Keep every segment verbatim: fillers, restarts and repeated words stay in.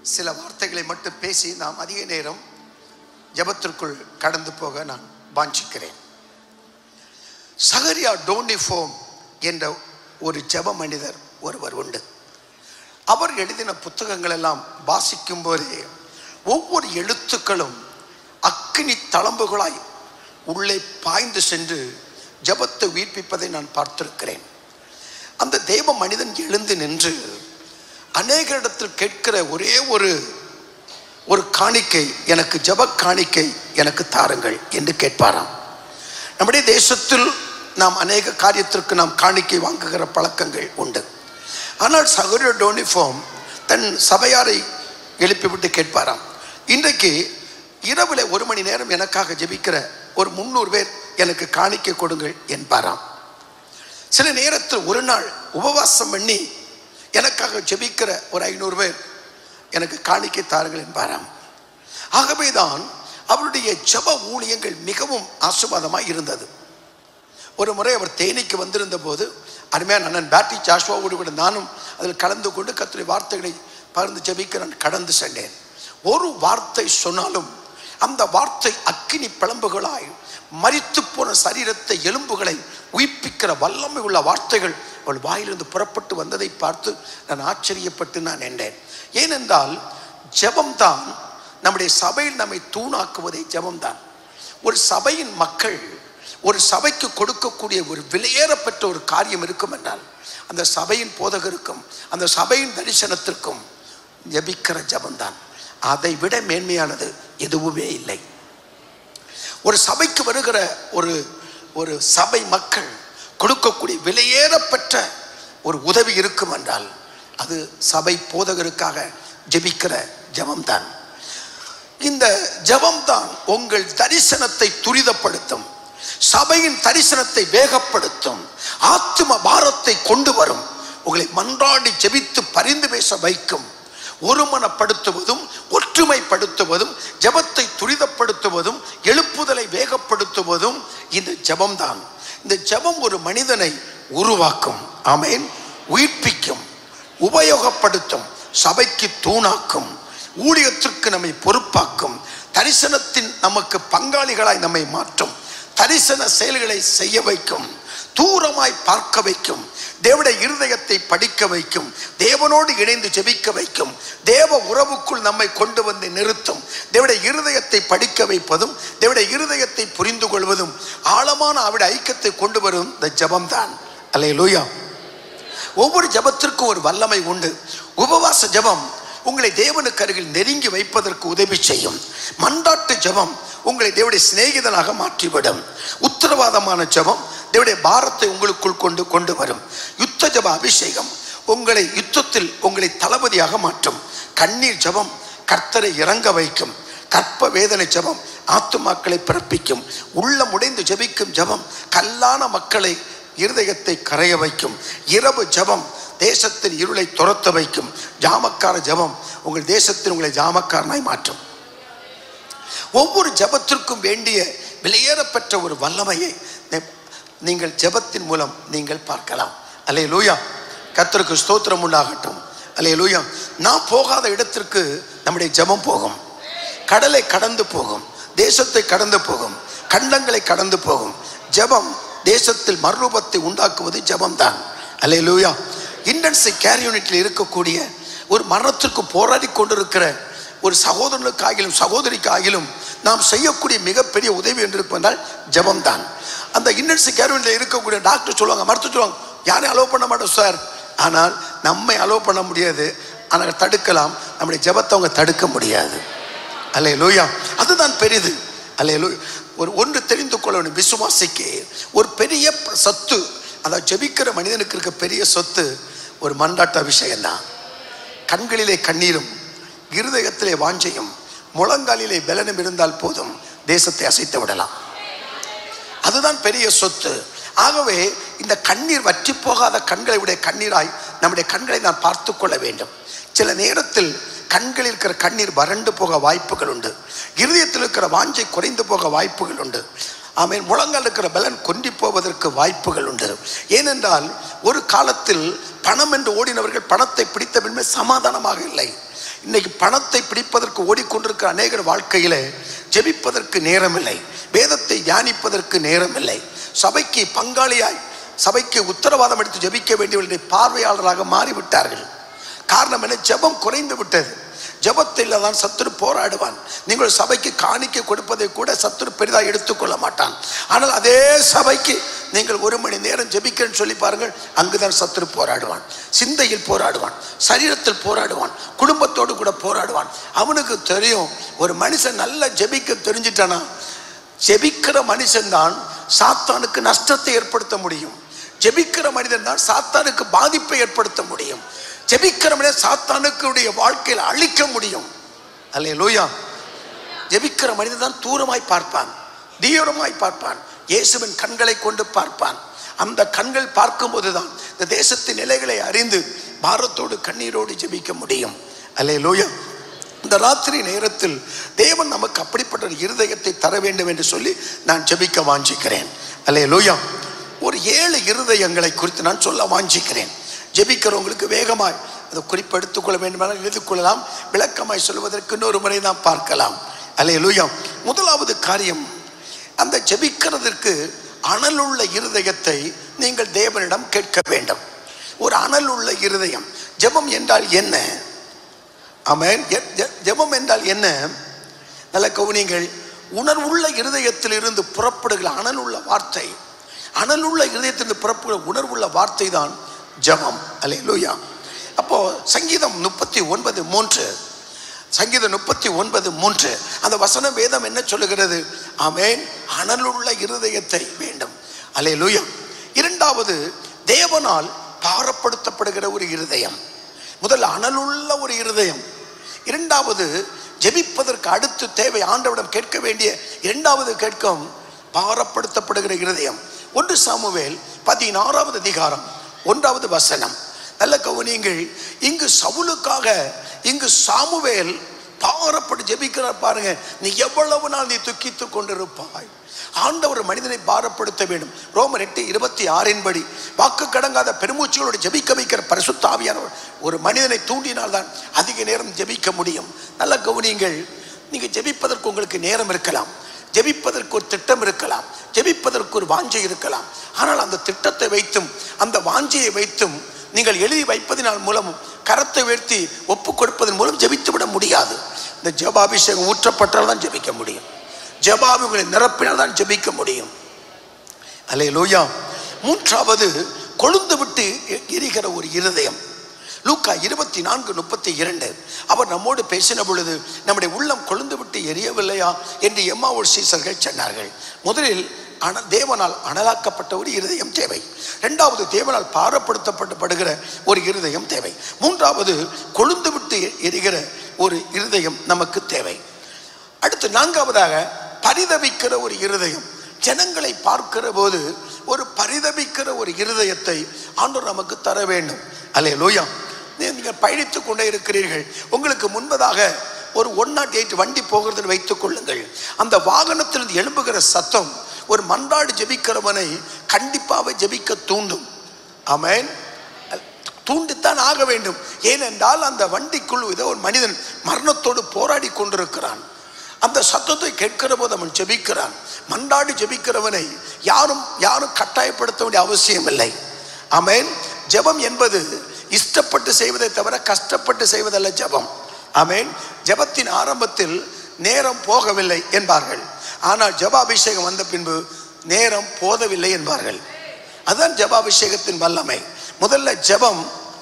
சில வார்த்தைகளை மட்டும் பேசி நாம் அதிக நேரம் ஜெபத்திற்குள் கடந்து போக நான் வாஞ்சிக்கிறேன். சகரியா டோனிஃபோம் என்ற ஒரு ஜெப மனிதர் ஒருவர் உண்டு. அவர் எழுதின புத்தகங்கள் எல்லாம் வாசிக்கும் போதே ஒவ்வொரு எழுத்துக்களும் அக்கினி தளம்புகளாய் உள்ளே பாய்ந்து சென்று ஜெபத்தை உயிர்ப்பிப்பதை நான் பார்த்திருக்கிறேன். அந்த தேவ மனிதன் எழுந்து நின்று அநேக இடத்தில் கேட்கிற ஒரே ஒரு ஒரு காணிக்கை, எனக்கு ஜெப காணிக்கை எனக்கு தாருங்கள் என்று கேட்பாராம். நம்முடைய தேசத்தில் நாம் அநேக காரியத்திற்கு நாம் காணிக்கை வாங்குகிற பழக்கங்கள் உண்டு. ஆனால் சகோதர டோனிஃபோம் தன் சபையாரை எழுப்பிவிட்டு கேட்பாராம், இன்றைக்கு இரவில் ஒரு மணி நேரம் எனக்காக ஜெபிக்கிற ஒரு முன்னூறு பேர் எனக்கு காணிக்கை கொடுங்கள் என்பாராம். சில நேரத்தில் ஒரு நாள் உபவாசம் பண்ணி எனக்காக ஜெபிக்கிற ஒரு ஐநூறு பேர் எனக்கு காணிக்கை தாருங்கள் என்பாராம். ஆகவேதான் அவருடைய ஜெப ஊழியங்கள் மிகவும் ஆசீர்வாதமாக இருந்தது. ஒரு முறை அவர் தேனிக்கு வந்திருந்த போது அருமையான அண்ணன் பேட்டி ஜாஷ்வாவோடு கூட நானும் அதில் கலந்து கொண்டு கர்த்தருடைய வார்த்தைகளை பகிர்ந்து ஜெபிக்க நான் கடந்து சென்றேன். ஒரு வார்த்தை சொன்னாலும் அந்த வார்த்தை அக்கினி பிளம்புகளாய் மரித்து போன சரீரத்தை எலும்புகளை உயிர்ப்பிக்கிற வல்லமை உள்ள வார்த்தைகள் அவள் வாயிலிருந்து புறப்பட்டு வந்ததை பார்த்து நான் ஆச்சரியப்பட்டு நான் நின்றேன். ஏனென்றால் ஜெபம்தான் நம்முடைய சபையில் நம்மை தூணாக்குவதே ஜெபம்தான். ஒரு சபையின் மக்கள் ஒரு சபைக்கு கொடுக்கக்கூடிய ஒரு விலையேறப்பட்ட ஒரு காரியம் இருக்கும் என்றால் அந்த சபையின் போதகருக்கும் அந்த சபையின் தரிசனத்திற்கும் ஜெபிக்கிற ஜெபம்தான். அதை விட மேன்மையானது எதுவுமே இல்லை. ஒரு சபைக்கு வருகிற ஒரு ஒரு சபை மக்கள் கொடுக்கக்கூடிய விலையேறப்பட்ட ஒரு உதவி இருக்கும் என்றால் அது சபை போதகருக்காக ஜெபிக்கிற ஜெபம்தான். இந்த ஜெபம்தான் உங்கள் தரிசனத்தை துரிதப்படுத்தும், சபையின் தரிசனத்தை வேகப்படுத்தும், ஆத்தும பாரத்தை கொண்டு வரும், உங்களை மன்றாடி ஜெபித்து பரிந்து பேச வைக்கும், ஒருமனப்படுத்துவதும் ஒற்றுமைப்படுத்துவதும் ஜெபத்தை துரிதப்படுத்துவதும் எழுப்புதலை வேகப்படுத்துவதும் இந்த ஜெபம்தான். இந்த ஜெபம் ஒரு மனிதனை உருவாக்கும், ஆமென், உயிர்ப்பிக்கும், உபயோகப்படுத்தும், சபைக்கு தூணாக்கும், ஊழியத்திற்கு நம்மை பொறுப்பாக்கும், தரிசனத்தின் நமக்கு பங்காளிகளாய் நம்மை மாற்றும், தரிசன செயல்களை செய்ய வைக்கும், தூரமாய் பார்க்க வைக்கும், தேவனுடைய இருதயத்தை படிக்க வைக்கும், தேவனோடு இணைந்து ஜெபிக்க வைக்கும், தேவ உறவுக்குள் நம்மை கொண்டு வந்து நிறுத்தும், தேவனுடைய இருதயத்தை படிக்க வைப்பதும் தேவனுடைய இருதயத்தை புரிந்து கொள்வதும் ஆழமான அவருடைய ஐக்கியத்தை கொண்டு வரும் இந்த ஜெபம்தான். அல்லேலூயா. ஒவ்வொரு ஜெபத்திற்கும் ஒரு வல்லமை உண்டு. உபவாச ஜெபம் உங்களை தேவனுக்கு அருகில் நெருங்கி வைப்பதற்கு உதவி செய்யும். மன்றாட்டு ஜெபம் உங்களை தேவனுடைய சிநேகிதனாக மாற்றிவிடும். உத்தரவாதமான ஜெபம் தேவனுடைய பாரத்தை உங்களுக்குள் கொண்டு கொண்டு வரும். யுத்த ஜெப அபிஷேகம் உங்களை யுத்தத்தில் உங்களை தளபதியாக மாற்றும். கண்ணீர் ஜெபம் கர்த்தரை இறங்க வைக்கும். கற்ப வேதனை ஜெபம் ஆத்துமாக்களை பிறப்பிக்கும். உள்ளம் உடைந்து ஜெபிக்கும் ஜெபம் கல்லான மக்களை இருதயத்தை கரைய வைக்கும். இரவு ஜெபம் தேசத்தின் இருளை துரத்த வைக்கும். ஜாமக்கார ஜெபம் உங்கள் தேசத்தில் உங்களை ஜாமக்காரனாய் மாற்றும். ஒவ்வொரு ஜெபத்திற்கும் வேண்டிய விலையேறப்பெற்ற ஒரு வல்லமையை நீங்கள் ஜெபத்தின் மூலம் நீங்கள் பார்க்கலாம். அல்லேலூயா. கர்த்தருக்கு ஸ்தோத்திரம் உண்டாகட்டும். அல்லேலூயா. நான் போகாத இடத்திற்கு நம்முடைய ஜெபம் போகும். கடலை கடந்து போகும், தேசத்தை கடந்து போகும், கண்டங்களை கடந்து போகும். ஜெபம் தேசத்தில் மறுரூபத்தை உண்டாக்குவது ஜெபம்தான். அல்லேலூயா. இண்டன்சி கேர் யூனிட்டில் இருக்கக்கூடிய ஒரு மரணத்திற்கு போராடி கொண்டிருக்கிற ஒரு சகோதரனுக்காகிலும் சகோதரிக்காகிலும் நாம் செய்யக்கூடிய மிகப்பெரிய உதவி என்று இருப்பதால் ஜெபம்தான். அந்த இண்டன்சி கேர் யூனிட்டில் இருக்கக்கூடிய டாக்டர் சொல்லுவாங்க, மருத்துவ சொல்லுவாங்க, யாரையும் அலோவ் பண்ண மாட்டோம் சார். ஆனால் நம்மை அலோவ் பண்ண முடியாது, ஆனால் தடுக்கலாம். நம்முடைய ஜெபத்தை அவங்க தடுக்க முடியாது. அல்லேலூயா. அதுதான் பெரிது. அல்லேலூயா. ஒரு ஒன்று தெரிந்து கொள்ள வேண்டும், விசுவாசிக்கு ஒரு பெரிய சொத்து, அதாவது ஜெபிக்கிற மனிதனுக்கு இருக்க பெரிய சொத்து ஒரு மன்றாட்ட அபிஷேகம் தான். கண்களிலே கண்ணீரும் இருதயத்திலே வாஞ்சையும் முழங்காலிலே பலனும் இருந்தால் போதும், தேசத்தை அசைத்து விடலாம். அதுதான் பெரிய சொத்து. ஆகவே இந்த கண்ணீர் வற்றி போகாத கண்களை உடைய கண்ணீராய் நம்முடைய கண்களை நான் பார்த்து கொள்ள வேண்டும். சில நேரத்தில் கண்களில் இருக்கிற கண்ணீர் வறண்டு போக வாய்ப்புகள் உண்டு. இருதயத்தில் இருக்கிற வாஞ்சை குறைந்து போக வாய்ப்புகள் உண்டு. ஆமென். முழங்கால் இருக்கிற பலன் கொண்டி போவதற்கு வாய்ப்புகள் உண்டு. ஏனென்றால் ஒரு காலத்தில் பணம் என்று ஓடினவர்கள் பணத்தை பிடித்த பின்பு சமாதானமாக இல்லை. இன்னைக்கு பணத்தை பிடிப்பதற்கு ஓடிக்கொண்டிருக்கிற அநேகர் வாழ்க்கையிலே ஜெபிப்பதற்கு நேரமில்லை, வேதத்தை தியானிப்பதற்கு நேரமில்லை, சபைக்கு பங்காளியாய் சபைக்கு உத்தரவாதம் எடுத்து ஜெபிக்க வேண்டியவர்களுடைய பார்வையாளராக மாறிவிட்டார்கள். காரணம் என்ன? ஜெபம் குறைந்து விட்டது. ஜெபத்தில் தான் சத்துரு போராடுவான். நீங்கள் சபைக்கு காணிக்கை கொடுப்பதை கூட சத்துரு பெரிதாக எடுத்துக்கொள்ள மாட்டான். ஆனால் அதே சபைக்கு நீங்கள் ஒரு மணி நேரம் ஜெபிக்கிறேன்னு சொல்லி பாருங்கள், அங்குதான் சத்துரு போராடுவான். சிந்தையில் போராடுவான், சரீரத்தில் போராடுவான், குடும்பத்தோடு கூட போராடுவான். அவனுக்கு தெரியும், ஒரு மனுஷன் நல்லா ஜெபிக்க தெரிஞ்சிட்டானா, ஜெபிக்கிற மனுஷன் தான் சாத்தானுக்கு நஷ்டத்தை ஏற்படுத்த முடியும். ஜெபிக்கிற மனிதன் தான் சாத்தானுக்கு பாதிப்பை ஏற்படுத்த முடியும். ஜெபிக்கிற மனிதன் சாத்தானுக்கு வாழ்க்கையில் அழிக்க முடியும். அல்லேலூயா. ஜெபிக்கிற மனிதன் தான் தூரமாய் பார்ப்பான், தீவிரமாய் பார்ப்பான், இயேசுவின் கண்களை கொண்டு பார்ப்பான். அந்த கண்கள் பார்க்கும் போதுதான் இந்த தேசத்தின் நிலைகளை அறிந்து பாரத்தோடு கண்ணீரோடு ஜெபிக்க முடியும். அல்லேலூயா. இந்த ராத்திரி நேரத்தில் தேவன் நமக்கு அப்படிப்பட்ட இருதயத்தை தர வேண்டும் என்று சொல்லி நான் ஜெபிக்க வாஞ்சிக்கிறேன். அல்லேலூயா. ஒரு ஏழு இருதயங்களை குறித்து நான் சொல்ல வாஞ்சிக்கிறேன். ஜெபிக்கிறவங்களுக்கு வேகமாய் அதை குறிப்பு எடுத்துக்கொள்ள வேண்டுமானால் எழுதிக்கொள்ளலாம். விளக்கமாய் சொல்வதற்கு இன்னொரு முறை நாம் பார்க்கலாம். அல்லேலூயா. முதலாவது காரியம், அந்த ஜெபிக்கிறதற்கு அனலுள்ள இருதயத்தை நீங்கள் தேவனிடம் கேட்க வேண்டும். ஒரு அனலுள்ள இருதயம். ஜெபம் என்றால் என்ன? ஆமென். ஜெபம் என்றால் என்ன? நல்ல கவனிங்கள். உணர்வுள்ள இருதயத்தில் இருந்து புறப்படுகிற அனலுள்ள வார்த்தை, அனலுள்ள இருதயத்திலிருந்து புறப்படுகிற உணர்வுள்ள வார்த்தை தான் ஜெபம். அல்லேலூயா. அப்போ சங்கீதம் முப்பத்தி ஒன்பது மூன்று, சங்கீதம் முப்பத்தி ஒன்பது மூன்று அந்த வசன வேதம் என்ன சொல்லுகிறது? ஆமென். அனலுள்ள இருதயத்தை வேண்டும். அல்லேலூயா. இரண்டாவது, தேவனால் பாரப்படுத்தப்படுகிற ஒரு இருதயம். முதல்ல அனலுள்ள ஒரு இருதயம். இரண்டாவது, ஜெபிப்பதற்கு அடுத்து தேவை ஆண்டவரிடம் கேட்க வேண்டிய இரண்டாவது கேட்கும் பாரப்படுத்தப்படுகிற இருதயம். ஒன்று சாமுவேல் பதினாறாவது அதிகாரம் ஒன்றாவது வசனம். நல்ல கவனியுங்கள். இங்கு சவுலுக்காக இங்கு சாமுவேல் பாரப்பட்டு ஜெபிக்கிறார். பாருங்க, நீ எவ்வளவு நாள் நீ துக்கித்து கொண்டிருப்பாய்? ஆண்டவர் மனிதனை பாரப்படுத்த வேண்டும். ரோமர் எட்டு இருபத்தி ஆறின் படி வாக்கு கடங்காத பெருமூச்சுகளோடு ஜெபிக்க வைக்கிற பரிசுத்த ஆவியானவர் ஒரு மனிதனை தூண்டினால் தான் அதிக நேரம் ஜெபிக்க முடியும். நல்ல கவனியுங்கள். நீங்க ஜெபிப்பதற்கு உங்களுக்கு நேரம் இருக்கலாம், ஜெபிப்பதற்கு ஒரு திட்டம் இருக்கலாம், ஜெபிப்பதற்கு ஒரு வாஞ்சை இருக்கலாம். ஆனால் அந்த திட்டத்தை வைத்தும் அந்த வாஞ்சையை வைத்தும் நீங்கள் எழுதி வைப்பதனால் மூலமும் கரத்தை உயர்த்தி ஒப்பு கொடுப்பதன் மூலம் ஜெபித்து விட முடியாது. இந்த ஜெபாபிஷேகம் ஊற்றப்பட்டால் தான் ஜெபிக்க முடியும். ஜெபாபிகளை நிரப்பினால் தான் ஜெபிக்க முடியும். அல்லேலூயா. மூன்றாவது, கொழுந்து விட்டு எரிகிற ஒரு இருதயம். லூக்கா இருபத்தி நான்கு முப்பத்தி இரண்டு அவர் நம்மோடு பேசின பொழுது நம்முடைய உள்ளம் கொழுந்து விட்டு எரியவில்லையா என்று எம்மாவூர் சீசர்கள் சொன்னார்கள். முதலில் அன தேவனால் அனலாக்கப்பட்ட ஒரு இருதயம் தேவை. இரண்டாவது, தேவனால் பாரப்படுத்தப்படுகிற ஒரு இருதயம் தேவை. மூன்றாவது, கொழுந்து விட்டு எரிகிற ஒரு இருதயம் நமக்கு தேவை. அடுத்து நான்காவதாக, பரிதபிக்கிற ஒரு இருதயம். ஜனங்களை பார்க்கிற போது ஒரு பரிதபிக்கிற ஒரு இருதயத்தை ஆண்டவர் நமக்கு தர வேண்டும். அல்லேலூயா. நீங்கள் பயணித்துக் கொண்டே இருக்கிறீர்கள், உங்களுக்கு முன்பதாக ஒரு ஒன் நாட் எயிட் வண்டி போகிறதுன்னு வைத்துக் கொள்ளுங்கள். அந்த வாகனத்திலிருந்து எழும்புகிற சத்தம் ஒரு மன்றாடு ஜெபிக்கிறவனை கண்டிப்பாக ஜெபிக்க தூண்டும். ஆமென். தூண்டித்தான் ஆக வேண்டும். ஏனென்றால் அந்த வண்டிக்குள் ஏதோ ஒரு மனிதன் மரணத்தோடு போராடி கொண்டிருக்கிறான். அந்த சத்தத்தை கேட்கிற போது அவன் ஜெபிக்கிறான். மன்றாடி ஜெபிக்கிறவனை யாரும் யாரும் கட்டாயப்படுத்த வேண்டிய அவசியம் இல்லை. ஆமென். ஜெபம் என்பது இஷ்டப்பட்டு செய்வதை தவிர கஷ்டப்பட்டு செய்வதல்ல ஜெபம். ஆமென். ஜெபத்தின் ஆரம்பத்தில் நேரம் போகவில்லை என்பார்கள், ஆனால் ஜெபாபிஷேகம் வந்த பின்பு நேரம் போதவில்லை என்பார்கள். அதுதான் ஜெபாபிஷேகத்தின் வல்லமை. முதல்ல ஜெபம்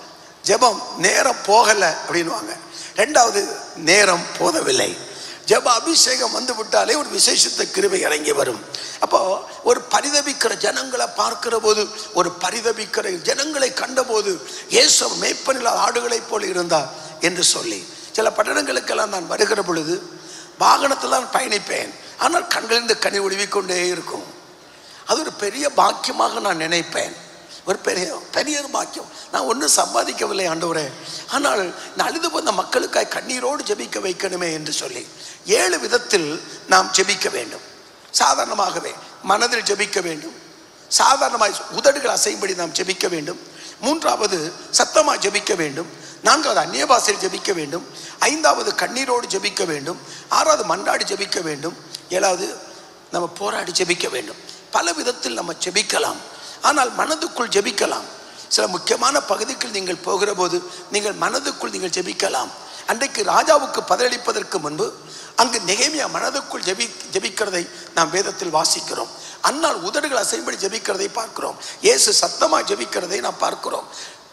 ஜெபம் நேரம் போகல அப்படின்வாங்க. ரெண்டாவது, நேரம் போதவில்லை. ஜெப அபிஷேகம் வந்து விட்டாலே ஒரு விசேஷத்த கிருபை இறங்கி வரும். அப்போ ஒரு பரிதபிக்கிற ஜனங்களை பார்க்கிற போது, ஒரு பரிதபிக்கிற ஜனங்களை கண்டபோது இயேசு மேய்ப்பனில்லாத ஆடுகளைப் போல இருந்தார் என்று சொல்லி, சில பட்டணங்களுக்கெல்லாம் நான் வருகிற பொழுது வாகனத்தில் தான் பயணிப்பேன், ஆனால் கண்களிலிருந்து கனி ஒழுவிக்கொண்டே இருக்கும். அது ஒரு பெரிய பாக்கியமாக நான் நினைப்பேன். ஒரு பெரிய பெரிய பாக்கியம். நான் ஒன்றும் சம்பாதிக்கவில்லை ஆண்டவரே, ஆனால் நான் அழுது போன மக்களுக்காய் கண்ணீரோடு ஜெபிக்க வைக்கணுமே என்று சொல்லி ஏழு விதத்தில் நாம் ஜெபிக்க வேண்டும். சாதாரணமாகவே மனதில் ஜெபிக்க வேண்டும். சாதாரணமாய் உதடுகள் அசையும்படி நாம் ஜெபிக்க வேண்டும். மூன்றாவது சத்தமா ஜெபிக்க வேண்டும். நான்காவது அந்நிய பாஷையில் ஜெபிக்க வேண்டும். ஐந்தாவது கண்ணீரோடு ஜெபிக்க வேண்டும். ஆறாவது மன்றாடி ஜெபிக்க வேண்டும். ஏழாவது நம்ம போராடி ஜெபிக்க வேண்டும். பல விதத்தில் நம்ம ஜெபிக்கலாம். ஆனால் மனதுக்குள் ஜெபிக்கலாம். சில முக்கியமான பகுதிக்கு நீங்கள் போகிற போது நீங்கள் மனதுக்குள் நீங்கள் ஜெபிக்கலாம். அன்றைக்கு ராஜாவுக்கு பதிலளிப்பதற்கு முன்பு அங்கு நெகேமியா மனதுக்குள் ஜெபி ஜெபிக்கிறதை நாம் வேதத்தில் வாசிக்கிறோம். அன்னால் உதடுகள் அசைம்படி ஜெபிக்கிறதை பார்க்கிறோம். இயேசு சத்தமா ஜெபிக்கிறதை நாம் பார்க்கிறோம்.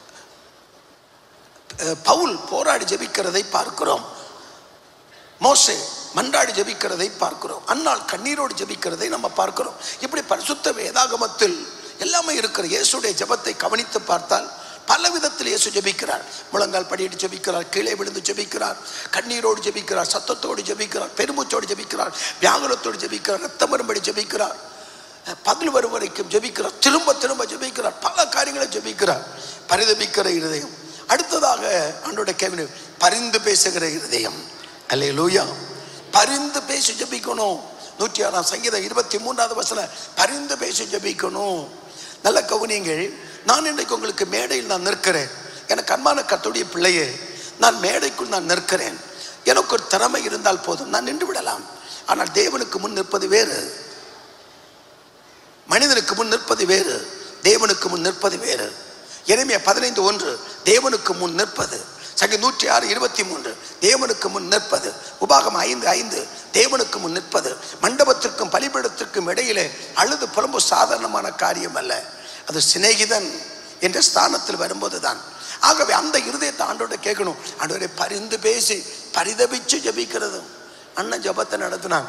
பவுல் போராடி ஜெபிக்கிறதை பார்க்கிறோம். மோசே மன்றாடி ஜெபிக்கிறதை பார்க்கிறோம். அன்னால் கண்ணீரோடு ஜெபிக்கிறதை நம்ம பார்க்கிறோம். இப்படி பரிசுத்த வேதாகமத்தில் எல்லாமே இருக்கிற இயேசுடைய ஜெபத்தை கவனித்து பார்த்தால் பல விதத்தில் இயேசு ஜெபிக்கிறார். முழங்கால் படியிட்டு ஜெபிக்கிறார், கீழே விழுந்து ஜெபிக்கிறார், கண்ணீரோடு ஜெபிக்கிறார், சத்தத்தோடு ஜெபிக்கிறார், பெருமூச்சோடு ஜெபிக்கிறார், வியாகுலத்தோடு ஜெபிக்கிறார், ரத்தம் வரும்படி ஜெபிக்கிறார், பதில் வரும் வரைக்கும் ஜெபிக்கிறார், திரும்ப திரும்ப ஜெபிக்கிறார், பல காரியங்களை ஜெபிக்கிறார். பரிதபிக்கிற இருதயம். அடுத்ததாக ஆண்டவருடைய கேள்வி, பரிந்து பேசுகிற இருதயம். அல்லேலூயா. பரிந்து பேசி ஜெபிக்கணும். நூற்றி ஆறாம் சங்கீதம் இருபத்தி மூன்றாவது வசனம், பரிந்து பேசி ஜெபிக்கணும். நல்ல கவனியுங்கள். நான் இன்றைக்கு உங்களுக்கு மேடையில் நான் நிற்கிறேன். எனக்கு அன்பான கர்த்தருடைய பிள்ளையே, நான் மேடைக்குள் நான் நிற்கிறேன். எனக்கு ஒரு திறமை இருந்தால் போதும், நான் நின்று விடலாம். ஆனால் தேவனுக்கு முன் நிற்பது வேறு, மனிதனுக்கு முன் நிற்பது வேறு, தேவனுக்கு முன் நிற்பது வேறு. எரேமியா பதினைந்து ஒன்று தேவனுக்கு முன் நிற்பது. சங்கி நூற்றி ஆறு இருபத்தி மூன்று தேவனுக்கு முன் நிற்பது. உபாகம் ஐந்து ஐந்து தேவனுக்கு முன் நிற்பது. மண்டபத்திற்கும் பலிபீடத்திற்கும் இடையிலே அழுது புலம்பு சாதாரணமான காரியம் அல்ல. அது சிநேகிதன் என்ற ஸ்தானத்தில் வரும்போது தான். ஆகவே அந்த இருதயத்தை ஆண்டோட கேட்கணும். ஆண்டவரை பரிந்து பேசி பரிதபிச்சு ஜபிக்கிறது. அண்ணன் ஜபத்தை நடத்தினாங்க,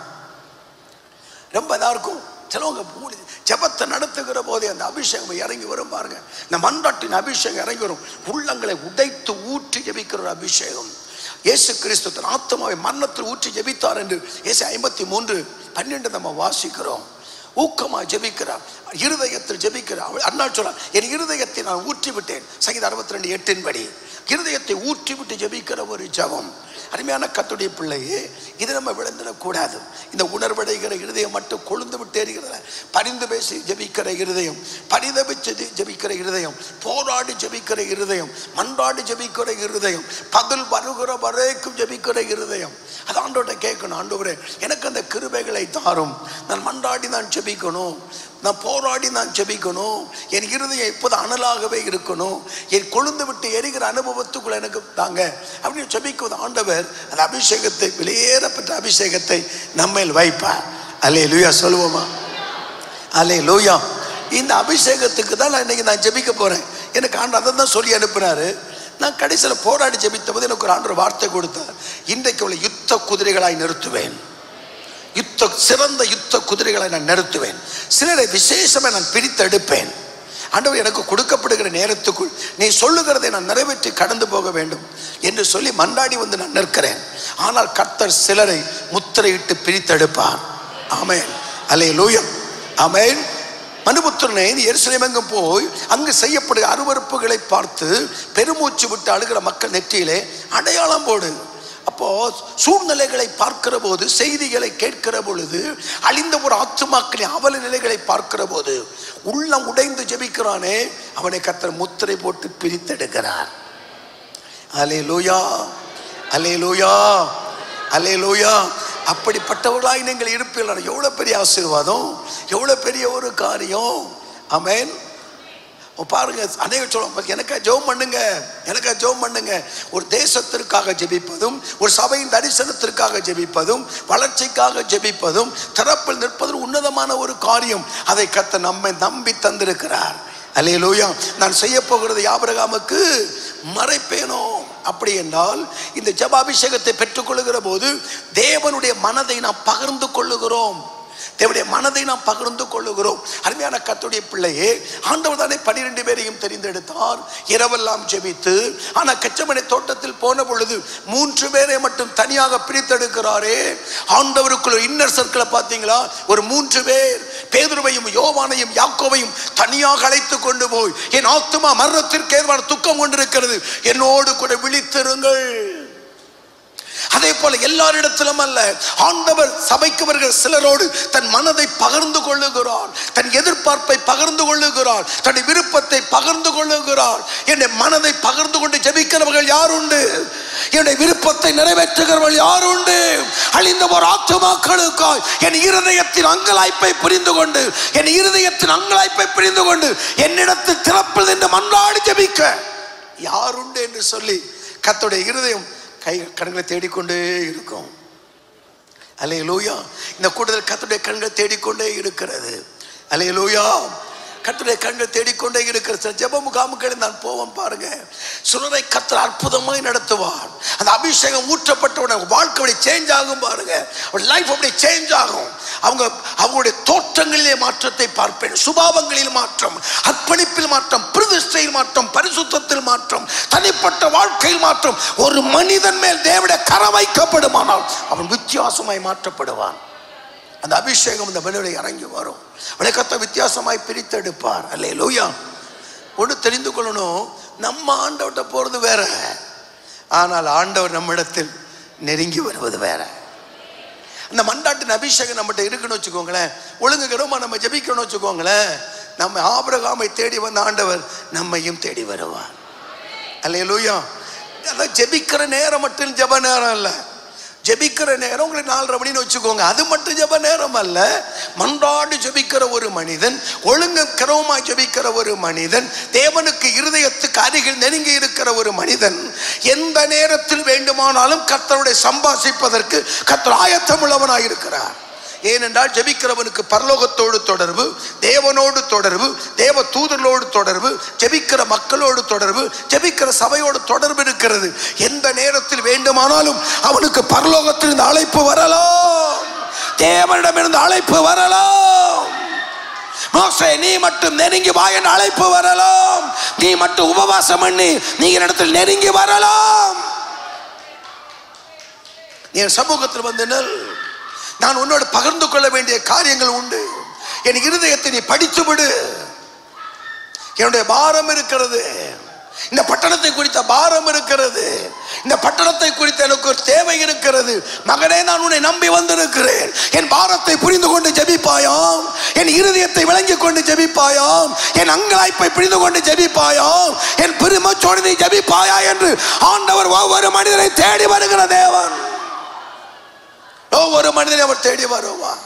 ரொம்ப இதா இருக்கும். சிலவங்க ஜபத்தை நடத்துகிற போதே அந்த அபிஷேகம் இறங்கி வரும் பாருங்க. இந்த மன்றாட்டின் அபிஷேகம் இறங்கி வரும். உள்ளங்களை உடைத்து ஊற்றி ஜபிக்கிற ஒரு அபிஷேகம். இயேசு கிறிஸ்து தன் ஆத்மாவை மரணத்தில் ஊற்றி ஜபித்தார் என்று இயேசு ஐம்பத்தி மூன்று பன்னெண்டு நம்ம வாசிக்கிறோம். ஊக்கமா ஜெபிக்கிறார், இருதயத்தில் ஜெபிக்கிறார். அண்ணாள் சொல்றார், என் இருதயத்தை நான் ஊற்றி விட்டேன். சங்கீதம் அறுபத்தி ரெண்டு எட்டின் படி இருதயத்தை ஊற்றி விட்டு ஜெபிக்கிற ஒரு ஜபம். அருமையான கர்த்தருடைய பிள்ளையே, இது நம்ம விழுந்துடக்கூடாது. இந்த உணர்வடைகிற இருதயம் மட்டும் கொழுந்து விட்டு எறிகிறத. பரிந்து பேசி ஜெபிக்கிற இருதயம், பரிதபிச்சு ஜெபிக்கிற இருதயம், போராடி ஜெபிக்கிற இருதயம், மன்றாடி ஜெபிக்கிற இருதயம், பதில் வருகிற வரைக்கும் ஜெபிக்கிற இருதயம். அது ஆண்டவரை கேட்கணும். ஆண்டவரே, எனக்கு அந்த கிருபைகளை தாரும். நான் மன்றாடி நான் ஜெபிக்கணும், நான் போராடி நான் ஜெபிக்கணும். என் இருதயம் இப்போது அனலாகவே இருக்கணும். என் கொழுந்து விட்டு எரிகிற அனுபவத்துக்குள்ள எனக்கு தாங்க அப்படின்னு ஜெபிக்குவது ஆண்டவர் அந்த அபிஷேகத்தை, வெளியேறப்பட்ட அபிஷேகத்தை நம்மேல் வைப்பார். அல்லேலூயா சொல்லுவோமா? அல்லேலூயா. இந்த அபிஷேகத்துக்கு தான் நான் இன்னைக்கு நான் ஜெபிக்க போறேன். எனக்கு ஆண்டு அதை தான் சொல்லி அனுப்புனாரு. நான் கடைசியில் போராடி ஜெபித்த போது எனக்கு ஒரு ஆண்டு வார்த்தை கொடுத்தார். இன்றைக்கு உள்ள யுத்த குதிரைகளாய் நிறுத்துவேன், யுத்த சிறந்த யுத்த குதிரைகளை நான் நிறுத்துவேன், சிலரை விசேஷமாக நான் பிரித்து எடுப்பேன். ஆண்டவர், எனக்கு கொடுக்கப்படுகிற நேரத்துக்குள் நீ சொல்லுகிறதை நான் நிறைவேற்றி கடந்து போக வேண்டும் என்று சொல்லி மன்றாடி வந்து நான் நிற்கிறேன். ஆனால் கர்த்தர் சிலரை முத்திரையிட்டு பிரித்தெடுப்பார். ஆமென், அல்லேலூயா, ஆமென். மனுபுத்திரனே, நீ எருசலேம் எங்கும் போய் அங்கு செய்யப்படுகிற அருவருப்புகளை பார்த்து பெருமூச்சு விட்டு அழுகிற மக்கள் நெற்றியிலே அடையாளம் போடு. அப்போ சூழ்நிலைகளை பார்க்கிற போது, செய்திகளை கேட்கிற பொழுது, அழிந்த ஒரு ஆத்துமாக்களின் அவல நிலைகளை பார்க்கிற போது உள்ளம் உடைந்து ஜெபிக்கிறானே, அவனை கர்த்தர் முத்திரை போட்டு பிரித்தெடுக்கிறார். அல்லேலூயா, அல்லேலூயா, அல்லேலூயா. அப்படிப்பட்டவர்களாய் நீங்கள் இருப்பீர்கள். எவ்வளவு பெரிய ஆசீர்வாதம், எவ்வளவு பெரிய ஒரு காரியம். ஆமென். பாருங்க, அநேக சொல்லுவாங்க, எனக்கா ஜெபம் பண்ணுங்க, எனக்கா ஜெபம் பண்ணுங்க. ஒரு தேசத்திற்காக ஜெபிப்பதும், ஒரு சபையின் தரிசனத்திற்காக ஜெபிப்பதும், வளர்ச்சிக்காக ஜெபிப்பதும், திறப்பில் நிற்பதும் உன்னதமான ஒரு காரியம். அதை கர்த்தர் நம்மை நம்பி தந்திருக்கிறார். அல்லேலூயா. நான் செய்ய போகிறது ஆபிரகாமுக்கு மறைப்பேனோ? அப்படி என்றால் இந்த ஜெப அபிஷேகத்தை பெற்றுக்கொள்ளுகிற போது தேவனுடைய மனதை நாம் பகிர்ந்து கொள்ளுகிறோம். தேவனுடைய மனதை நாம் பகிர்ந்து கொள்ளுகிறோம். அருமையான கர்த்தருடைய பிள்ளையே, ஆண்டவர் தானே பன்னிரண்டு பேரையும் தெரிந்தெடுத்தார், இரவெல்லாம் ஜெபித்து. ஆனால் கெச்சமனே தோட்டத்தில் போன பொழுது மூன்று பேரை மட்டும் தனியாக பிரித்தெடுக்கிறாரே. ஆண்டவருக்குள்ள இன்னர் சர்க்கிளை பார்த்தீங்களா? ஒரு மூன்று பேர், பேதுருவையும் யோவானையும் யாக்கோவையும் தனியாக அழைத்து கொண்டு போய், என் ஆத்துமா மரணத்திற்கு ஏதுவான துக்கம் கொண்டிருக்கிறது, என்னோடு கூட விழித்திருங்கள். அதே போல எல்லாரிடத்திலும் அல்ல, ஆண்டவர் சபைக்கு வருகிற சிலரோடு தன் மனதை பகிர்ந்து கொள்ளுகிறார், தன் எதிர்பார்ப்பை பகிர்ந்து கொள்ளுகிறார், தன் விருப்பத்தை பகிர்ந்து கொள்ளுகிறார். என்னுடைய மனதை பகிர்ந்து கொண்டு ஜெபிக்கிறவர்கள் யார் உண்டு? என்னுடைய விருப்பத்தை நிறைவேற்றுகிறவர்கள் யார் உண்டு? அழிந்த ஒரு ஆத்துமாக்களுக்காய் என் இருதயத்தின் அங்கலாய்ப்பை புரிந்து கொண்டு என் இருதயத்தின் அங்கலாய்ப்பை புரிந்து கொண்டு என்னிடத்தில் திறப்பில் என்று மன்றாடி ஜெபிக்க யார் உண்டு என்று சொல்லி கர்த்தருடைய இருதயம் கை கண்களை தேடிக்கொண்டே இருக்கும். அல்லேலூயா. இந்த கூட்டத்தில் கர்த்தருடைய கண்கள் தேடிக்கொண்டே இருக்கிறது. அல்லேலூயா. கர்த்தருடைய கண்கள் தேடிக்கொண்டே இருக்கிற சில ஜெப முகாமுகளில் நான் போவேன் பாருங்க. சிலரை கர்த்தர் அற்புதமாய் நடத்துவார். அந்த அபிஷேகம் ஊற்றப்பட்ட வாழ்க்கை அப்படி சேஞ்ச் ஆகும் பாருங்க. லைஃப் அப்படி சேஞ்ச் ஆகும். அவங்க அவங்களுடைய தோற்றங்களிலே மாற்றத்தை பார்ப்பேன். சுபாவங்களில் மாற்றம், அர்ப்பணிப்பில் மாற்றம், பிரதிஷ்டையில் மாற்றம், பரிசுத்தத்தில் மாற்றம், தனிப்பட்ட வாழ்க்கையில் மாற்றம். ஒரு மனிதன் மேல் தேவனுடைய கரம் வைக்கப்படுமானால் அவன் வித்தியாசமாய் மாற்றப்படுவான். அந்த அபிஷேகம் இந்த மனிதனை இறங்கி வரும். கர்த்தர் வித்தியாசமாய் பிரித்தெடுப்பார். அல்லேலூயா. ஒன்று தெரிந்து கொள்ளணும், நம்ம ஆண்டவர்கிட்ட போறது வேற, ஆனால் ஆண்டவர் நம்மிடத்தில் நெருங்கி வருவது வேற. அந்த மண்டாட்டின் அபிஷேகம் நம்மகிட்ட இருக்குன்னு வச்சுக்கோங்களேன், ஒழுங்கு கிடமா நம்ம ஜெபிக்கணும்னு வச்சுக்கோங்களேன், நம்ம ஆபிரகாமை தேடி வந்த ஆண்டவர் நம்மையும் தேடி வருவார். அல்லேலூயா. அதான் ஜெபிக்கிற நேரம் மட்டும் ஜெப நேரம் இல்லை, ஜெபிக்கிற நேரம் உங்களுக்கு நாலரை மணின்னு வச்சுக்கோங்க, அது மட்டும் ஜெப நேரம் அல்ல. மன்றாடி ஜெபிக்கிற ஒரு மனிதன், ஒழுங்கு கிரமமாய் ஜெபிக்கிற ஒரு மனிதன், தேவனுக்கு இருதயத்துக்கு அருகில் நெருங்கி இருக்கிற ஒரு மனிதன் எந்த நேரத்தில் வேண்டுமானாலும் கர்த்தருடைய சம்பாஷிப்பதற்கு கர்த்தர் ஆயத்தம் உள்ளவனாய் இருக்கிறார். ஏனென்றால் ஜெபிக்கிறவனுக்கு பரலோகத்தோடு தொடர்பு, தேவனோடு தொடர்பு, தேவ தூதர்களோடு தொடர்பு, ஜெபிக்கிற மக்களோடு தொடர்பு, ஜெபிக்கிற சபையோடு தொடர்பு இருக்கிறது. எந்த நேரத்தில் வேண்டுமானாலும் அவனுக்கு பரலோகத்தில் இருந்து அழைப்பு வரலாம், தேவனிடமிருந்து அழைப்பு வரலாம். மோசே, நீ மட்டும் நெருங்கி வா என்ற அழைப்பு வரலாம். நீ மட்டும் உபவாசம் பண்ணி நீ இடத்தில் நெருங்கி வரலாம். என் சமூகத்தில் வந்து நெல், நான் உன்னோடு பகிர்ந்து கொள்ள வேண்டிய காரியங்கள் உண்டு. என் இருதயத்தை நீ படித்து விடு. என்னுடைய பாரம் இருக்கிறது, இந்த பட்டணத்தை குறித்த பாரம் இருக்கிறது, இந்த பட்டணத்தை குறித்த எனக்கு ஒரு தேவை இருக்கிறது. மகனே, நான் உன்னை நம்பி வந்திருக்கிறேன். என் பாரத்தை புரிந்து கொண்டு ஜெபிப்பாயாம், என் இருதயத்தை விளங்கி கொண்டு ஜெபிப்பாயாம், என் அங்கலாய்ப்பை புரிந்து கொண்டு ஜெபிப்பாயாம், என் பெருமச்சோடு நீ ஜெபிப்பாயா என்று ஆண்டவர் ஒவ்வொரு மனிதனை தேடி வருகிற தேவன். ஒவ்வொரு மனிதனை அவர் தேடி வருவார்.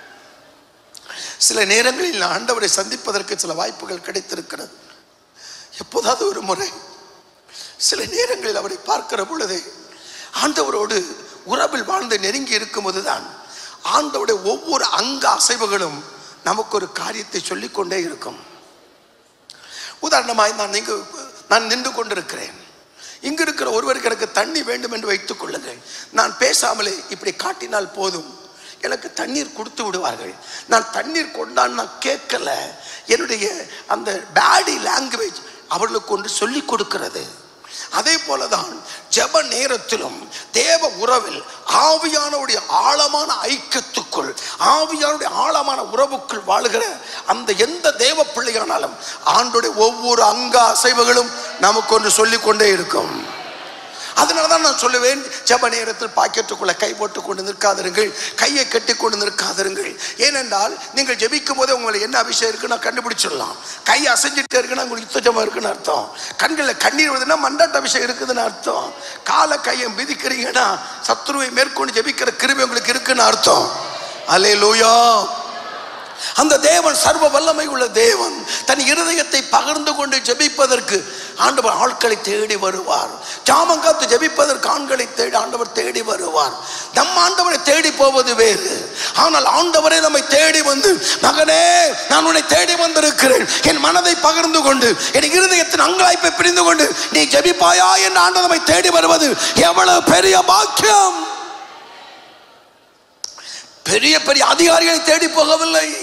சில நேரங்களில் ஆண்டவரை சந்திப்பதற்கு சில வாய்ப்புகள் கிடைத்திருக்கிறது. எப்போதாவது ஒரு முறை சில நேரங்களில் அவரை பார்க்கிற பொழுது ஆண்டவரோடு உறவில் வாழ்ந்து நெருங்கி இருக்கும் போதுதான் ஆண்டவருடைய ஒவ்வொரு அங்க அசைவுகளும் நமக்கு ஒரு காரியத்தை சொல்லிக்கொண்டே இருக்கும். உதாரணமாய் நான் இங்கு நான் நின்று கொண்டிருக்கிறேன். இங்கு இருக்கிற ஒருவருக்கு எனக்கு தண்ணி வேண்டும் என்று வைத்துக் கொள்ளுங்கள். நான் பேசாமலே இப்படி காட்டினால் போதும், எனக்கு தண்ணீர் கொடுத்து விடுவார்கள். நான் தண்ணீர் கொண்டான் நான் கேட்கல, என்னுடைய அந்த பாடி லாங்குவேஜ் அவர்களுக்கு ஒன்று சொல்லிக் கொடுக்கிறது. அதே போலதான் ஜெப நேரத்திலும் தேவ உறவில் ஆவியானவருடைய ஆழமான ஐக்கியத்துக்குள், ஆவியானுடைய ஆழமான உறவுக்குள் வாழுகிற அந்த எந்த தேவ பிள்ளையானாலும் ஆண்டுடைய ஒவ்வொரு அங்க அசைவுகளும் நமக்கு ஒன்று சொல்லிக்கொண்டே இருக்கும். அதனாலதான் நான் சொல்லுவேன், ஜெப நேரத்தில் பாக்கெட்டுக்குள்ள கை போட்டு கொண்டு நிற்காதிருங்கள், கையை கட்டி கொண்டு நிற்காதிருங்கள். ஏனென்றால் நீங்கள் ஜெபிக்கும் போதே உங்களுக்கு என்ன அபிஷேகம் இருக்குன்னு கண்டுபிடிச்சிடலாம். கை அசைஞ்சிட்டே இருக்குன்னா உங்களுக்கு யுத்த ஜெபம் இருக்குன்னு அர்த்தம். கண்களில் கண்ணீர் வருதுன்னா மண்டாட்ட அபிஷேகம் இருக்குதுன்னு அர்த்தம். காலை கையை மிதிக்கிறீங்கன்னா சத்துருவை மேற்கொண்டு ஜெபிக்கிற கிருபை உங்களுக்கு இருக்குன்னு அர்த்தம். அல்லேலூயா. அந்த தேவன் சர்வ வல்லமை உள்ள தேவன் தன் இருதயத்தை பகிர்ந்து கொண்டு ஜெபிப்பதற்கு ஆண்டவர் ஆட்களை தேடி வருவார். ஜாமங்காத்து ஜெபிப்பதற்கு ஆண்களை தேடி ஆண்டவர் தேடி வருவார். நம் ஆண்டவரை தேடி போவது வேறு, ஆனால் ஆண்டவரே நம்மை தேடி வந்து, மகனே, நான் உன்னை தேடி வந்திருக்கிறேன், என் மனதை பகிர்ந்து கொண்டு என் இருதயத்தின் அங்கலாய்ப்பை பிரிந்து கொண்டு நீ ஜெபிப்பாயா என்று ஆண்டவர் நம்மை தேடி வருவது எவ்வளவு பெரிய பாக்கியம். பெரிய பெரிய அதிகாரிகளை தேடி போகவில்லை,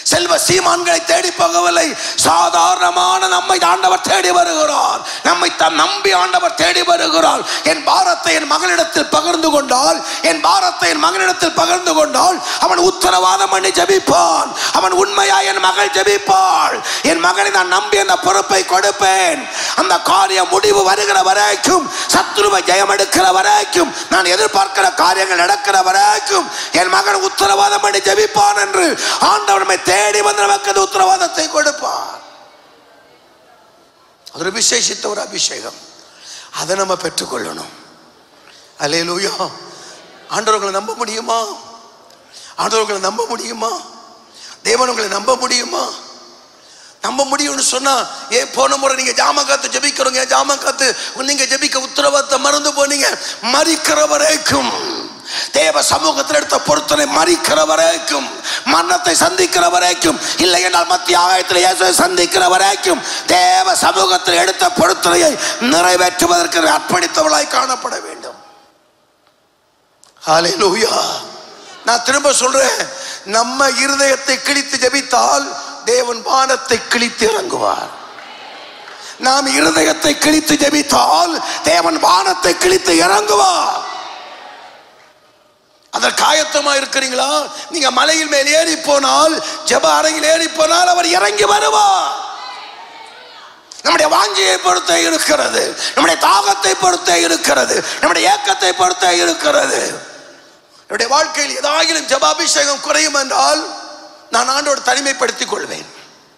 செல்வ சீமான்களை தேடி போகவில்லை. சாதாரணமான நம்மை ஆண்டவர் தேடி வருகிறார். நம்மை நம்பி ஆண்டவர் தேடி வருகிறார். என் பாரத்தை என் மகனிடத்தில் பகிர்ந்து கொண்டால் என் பாரத்தை என் மகனிடத்தில் பகிர்ந்து கொண்டால் அவன் உத்தரவாதம் பண்ணி ஜெபிப்பான். அவன் உண்மையா என் மகள் ஜெபிப்பாள். என் மகனை நான் நம்பி அந்த பொறுப்பை கொடுப்பேன். அந்த காரிய முடிவு வருகிற வரைக்கும், சத்துருவை ஜெயம் எடுக்கிற வரைக்கும், நான் எதிர்பார்க்கிற காரியங்கள் நடக்கிற வரைக்கும் என் மகன் உத்தரவாதம் பண்ணி ஜெபிப்பான் என்று ஆண்டவர் நம்மை தேடி வந்து நமக்கு உத்தரவாதத்தை கொடுப்பார். அது ஒரு விசேஷித்த ஒரு அபிஷேகம். அதை நம்ம பெற்றுக்கொள்ளணும். அல்லேலூயா. ஆண்டவர்களை நம்ப முடியுமா? ஆண்டவர்களை நம்ப முடியுமா? தேவனங்களை நம்ப முடியுமா? நம்ப முடியும்னு சொன்னா, ஏன் போன முறை நீங்க ஜாமம் காத்து ஜெபிக்கிறோங்க, ஜாமம் காத்து நீங்க ஜெபிக்க உத்தரவாதத்தை மறந்து போனீங்க. மரிக்கிற வரைக்கும், தேவ சமூகத்தில் எடுத்த பொருத்தனை மரிக்கிற வரைக்கும், மரணத்தை சந்திக்கிற வரைக்கும், இல்லை என்றால் மத்திய ஆயத்தில் இயேசுவை சந்திக்கிற வரைக்கும் தேவ சமூகத்தில் எடுத்த பொருத்தனையை நிறைவேற்றுவதற்கு அர்ப்பணித்தவளாய் காணப்பட வேண்டும். ஹல்லேலூயா. நான் திரும்ப சொல்றேன், நம்ம இருதயத்தை கிழித்து ஜெபித்தால் தேவன் வானத்தை கிழித்து இறங்குவார். நாம் இருதயத்தை கிழித்து ஜெபித்தால் தேவன் வானத்தை கிழித்து இறங்குவார். அதற்கு ஆயத்தமா இருக்கிறீங்களா? நீங்க மலையில் மேல் ஏறி போனால், ஜெப அறையில் ஏறி போனால் அவர் இறங்கி வருவார். நம்முடைய வாஞ்சியை பொறுத்தே இருக்கிறது, நம்முடைய தாகத்தை பொறுத்தே இருக்கிறது, நம்முடைய ஏக்கத்தை பொறுத்தே இருக்கிறது. என்னுடைய வாழ்க்கையில் ஏதாயிலும் ஜெபாபிஷேகம் குறையும் என்றால் நான் ஆண்டோடு தனிமைப்படுத்திக் கொள்வேன்.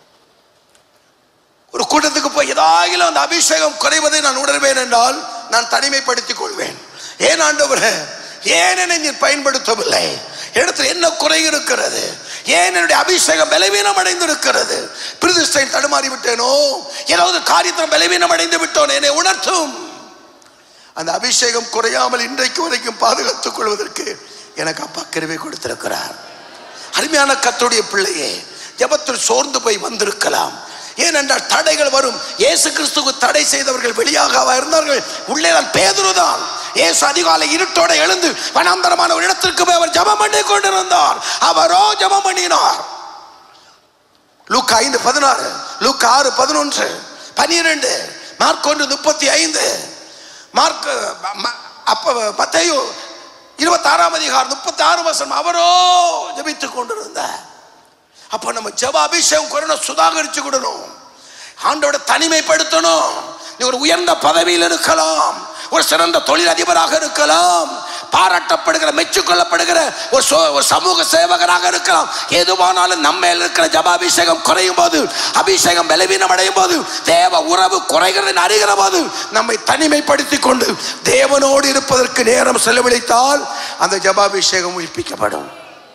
ஒரு கூட்டத்துக்கு போய் ஏதாயிலும் அந்த அபிஷேகம் குறைவதை நான் உணர்வேன் என்றால் நான் தனிமைப்படுத்திக் கொள்வேன். ஏன் ஆண்டவரே, ஏன் என்னை நீர் பயன்படுத்தவில்லை? இடத்துல என்ன குறை இருக்கிறது? ஏன் என்னுடைய அபிஷேகம் பலவீனம் அடைந்திருக்கிறது? பிரதிஷ்டை தடுமாறி விட்டேனோ, ஏதாவது காரியத்தில் பலவீனம் அடைந்து விட்டோம், என்னை உணர்த்தும். அந்த அபிஷேகம் குறையாமல் இன்றைக்கு வரைக்கும் பாதுகாத்துக் கொள்வதற்கு எனக்கு அப்பா கிருபை கொடுத்திருக்கிறார். அருமையான கர்த்தருடைய பிள்ளையே, ஜெபத்தில் சோர்ந்து போய் வந்திருக்கலாம். ஏனென்றால் தடைகள் வரும். இயேசு கிறிஸ்துவுக்கு தடை செய்தவர்கள் வெளியாக இருந்தார்கள், உள்ளே தான் பேதுரு தான். இயேசு அதிகாலை இருட்டோட எழுந்து வனாந்தரமான ஒரு இடத்திற்கு போய் அவர் ஜெபம் பண்ணி கொண்டிருந்தார். அவரோ ஜெபம் பண்ணினார். லூக்கா ஐந்து பதினாறு, லூக்கா ஆறு பதினொன்று பனிரெண்டு, மார்க் ஒன்று முப்பத்தி ஐந்து, மார்க் அப்ப மத்தேயு இருபத்தி ஆறாம் அதிகாரம் முப்பத்தி ஆறு வசனம், அவரோ ஜெபித்துக் கொண்டிருந்தார். அப்ப நம்ம ஜெப அபிஷேகம் குறையணும், சுதாகரிச்சு கொடுக்கணும், ஆண்டோட தனிமைப்படுத்தணும். நீ ஒரு உயர்ந்த பதவியில் இருக்கலாம், ஒரு சிறந்த தொழில் அதிபராக இருக்கலாம், பாராட்டப்படுகிற மெச்சுக்கொள்ளப்படுகிற ஒரு சமூக சேவகராக இருக்கலாம். எதுவானாலும் நம்ம இருக்கிற ஜெப அபிஷேகம் குறையும் போது, அபிஷேகம் பலவீனம் அடையும் போது, தேவ உறவு குறைகிறதை அறிகிற போது நம்மை தனிமைப்படுத்திக் கொண்டு தேவனோடு இருப்பதற்கு நேரம் செலவழித்தால் அந்த ஜெப அபிஷேகம் உயிர்ப்பிக்கப்படும்.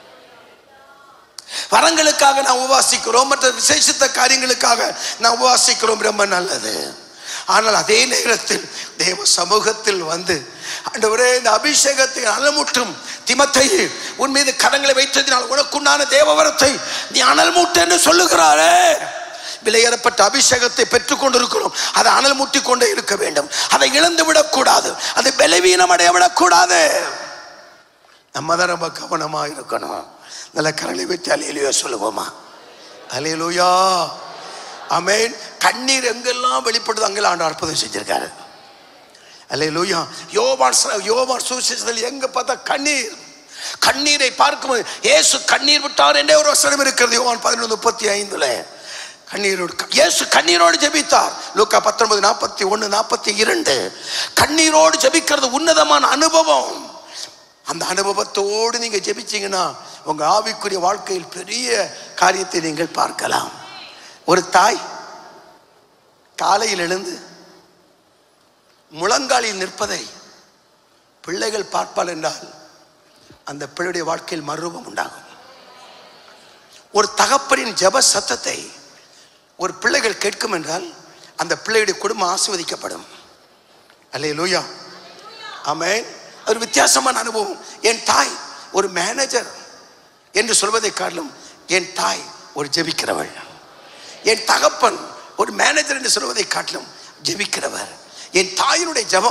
வரங்களுக்காக நான் உபவாசிக்கிறோம், மற்ற விசேஷித்த காரியங்களுக்காக நான் உபவாசிக்கிறோம், ரொம்ப நல்லது. ஆனால் அதே நேரத்தில் தேவ சமூகத்தில் வந்து, ஆண்டவரே இந்த அபிஷேகத்தை அனல்மூட்டும் தீமோத்தேயு, உன் மீது கரங்களை வைத்ததினால் உனக்குண்டான தேவவரத்தை நீ அனல்மூட்டு என்று சொல்லுகிறாரே. விலையேறப்பட்ட அபிஷேகத்தை பெற்றுக் கொண்டிருக்கிறோம், அதை அனல் மூட்டி கொண்டே இருக்க வேண்டும். அதை இழந்து விடக்கூடாது, அதை பலவீனம் அடைய விடக்கூடாது. நம்ம தான் ரொம்ப கவனமாக இருக்கணும். நல்ல கரங்களை வைத்து அல்லேலூயா சொல்லுவோமா? அல்லேலூயா, ஆமென். கண்ணீர் எங்கெல்லாம் வெளிப்படுது அங்கெல்லாம் ஆண்டவர் அற்புதம் செஞ்சிருக்காரு. அல்லேலூயா. யோவான் யோவான் சுவிசேஷத்தில் எங்க பார்த்தா கண்ணீர், கண்ணீரை பார்க்கும்போது இயேசு கண்ணீர் விட்டார் என்றே ஒரு வசனம் இருக்கிறது. யோவான் பதினொன்று முப்பத்தி ஐந்துல கண்ணீரோடு இயேசு கண்ணீரோடு ஜெபித்தார். லூக்கா பத்தொன்பது நாற்பத்தி ஒன்று நாற்பத்தி இரண்டு. கண்ணீரோடு ஜெபிக்கிறது உன்னதமான அனுபவம். அந்த அனுபவத்தோடு நீங்க ஜெபிச்சீங்கன்னா உங்க ஆவிக்குரிய வாழ்க்கையில் பெரிய காரியத்தை நீங்கள் பார்க்கலாம். ஒரு தாய் காலையில் எழுந்து முழங்காலில் நிற்பதை பிள்ளைகள் பார்ப்பால் என்றால் அந்த பிள்ளையுடைய வாழ்க்கையில் மறுரூபம் உண்டாகும். ஒரு தகப்பனின் ஜெப சத்தத்தை ஒரு பிள்ளைகள் கேட்கும் என்றால் அந்த பிள்ளையுடைய குடும்பம் ஆசீர்வதிக்கப்படும். அல்லேலூயா, ஆமென். ஒரு வித்தியாசமான அனுபவம். என் தாய் ஒரு மேனேஜர் என்று சொல்வதை காட்டிலும் என் தாய் ஒரு ஜெபிக்கிறவள், என் தகப்பன் ஒரு மேனேஜர் என்று சொல்வதை காட்டிலும் ஜெபிக்கிறவர். என் தாயினுடைய ஜெபம்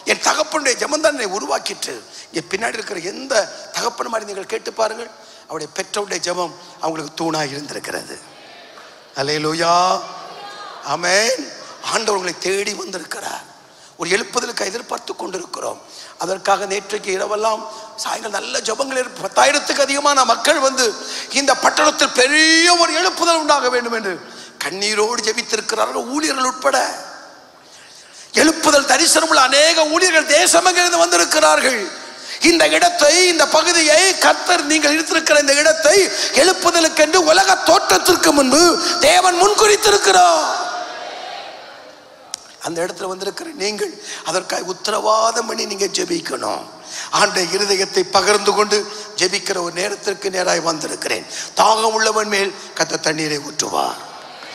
என் தகப்பனுடைய ஜெபம் தான் என்னை உருவாக்கிட்டு. இங்கே பின்னாடி இருக்கிற எந்த தகப்பன் மாதிரி நீங்கள் கேட்டு பாருங்கள், அவருடைய பெற்றோருடைய ஜெபம் அவங்களுக்கு தூணாக இருந்திருக்கிறது. அல்லேலூயா, ஆமென். ஆண்டவர் உங்களை தேடி வந்திருக்கிறார். ஒரு எழுப்புதலுக்கு எதிர்பார்த்து கொண்டிருக்கிறோம். அதற்காக நேற்றைக்கு இரவெல்லாம் சாயங்காலம் நல்ல ஜெபங்கள், பத்தாயிரத்துக்கு அதிகமான மக்கள் வந்து இந்த பட்டணத்தில் பெரிய ஒரு எழுப்புதல் உண்டாக வேண்டும் என்று கண்ணீரோடு ஜெபித்திருக்கிறார்கள், ஊழியர்கள் உட்பட. எழுப்புதல் தரிசனம் உள்ள அநேக ஊழியர்கள் தேசமெங்கிருந்து வந்திருக்கிறார்கள். இந்த இடத்தை, இந்த பகுதியை கர்த்தர், நீங்கள் இருந்திருக்கிற இந்த இடத்தை எழுப்புதலுக்கென்று உலக தோற்றத்திற்கு முன்பு தேவன் முன்குறித்திருக்கிறார். அந்த இடத்துல வந்திருக்கிற நீங்கள் அதற்காக உத்தரவாதம் பண்ணி நீங்க ஜெபிக்கணும். ஆண்டை இருதயத்தை பகிர்ந்து கொண்டு ஜெபிக்கிற ஒரு நேரத்திற்கு நேராய் வந்திருக்கிறேன். தாகம் உள்ளவன் மேல் கர்த்தர் தண்ணீரை ஊற்றுவார்.